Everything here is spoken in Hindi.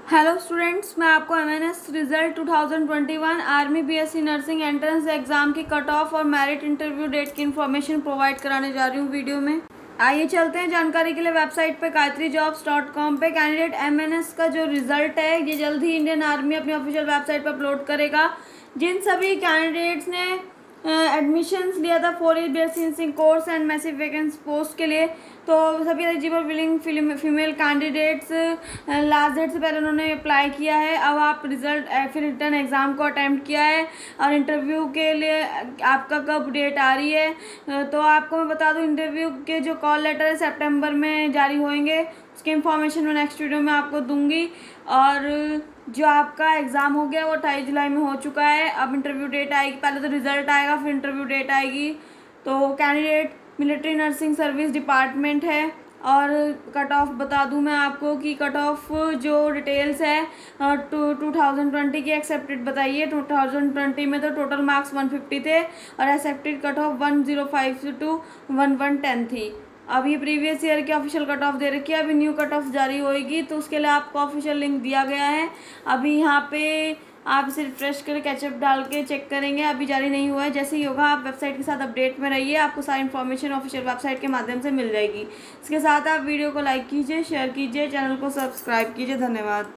हेलो स्टूडेंट्स, मैं आपको MNS result 2021 army BSc nursing entrance exam की कट ऑफ और मेरिट इंटरव्यू डेट की इन्फॉर्मेशन प्रोवाइड कराने जा रही हूँ वीडियो में। आइए चलते हैं जानकारी के लिए वेबसाइट पे gayatrijobs.com पे। कैंडिडेट एमएनएस का जो रिजल्ट है ये जल्द ही इंडियन आर्मी अपनी ऑफिशियल वेबसाइट पर अपलोड करेगा। जिन सभी कैंडिडेट्स ने एडमिशन्स लिया था 4 year BSc nursing course and massive vacancy post के लिए, तो सभी eligible willing female candidates last date से पहले उन्होंने अप्लाई किया है। अब आप रिजल्ट फिर रिटर्न एग्ज़ाम को अटैम्प्ट किया है और इंटरव्यू के लिए आपका कब डेट आ रही है, तो आपको मैं बता दूं इंटरव्यू के जो कॉल लेटर है सितंबर में जारी होंगे। उसकी इन्फॉर्मेशन मैं नेक्स्ट वीडियो में आपको दूंगी। और जो आपका एग्ज़ाम हो गया वो 28 जुलाई में हो चुका है। अब इंटरव्यू डेट आएगी, पहले तो रिज़ल्ट आएगा फिर इंटरव्यू डेट आएगी। तो candidate military nursing service department है। और कट ऑफ बता दूं मैं आपको कि कट ऑफ जो डिटेल्स है 2020 की एक्सेप्टेड बताइए। 2020 में तो टोटल मार्क्स 150 थे और एक्सेप्टेड कट ऑफ 105 to 1110 थी। अब ये प्रीवियस ईयर की ऑफिशियल कट ऑफ दे रखी है, अभी न्यू कट ऑफ जारी होएगी तो उसके लिए आपको ऑफिशियल लिंक दिया गया है। अभी यहाँ पे आप इसे रिफ्रेश कर कैचअप डाल के चेक करेंगे, अभी जारी नहीं हुआ है। जैसे ही होगा आप वेबसाइट के साथ अपडेट में रहिए, आपको सारी इन्फॉर्मेशन ऑफिशियल वेबसाइट के माध्यम से मिल जाएगी। इसके साथ आप वीडियो को लाइक कीजिए, शेयर कीजिए, चैनल को सब्सक्राइब कीजिए। धन्यवाद।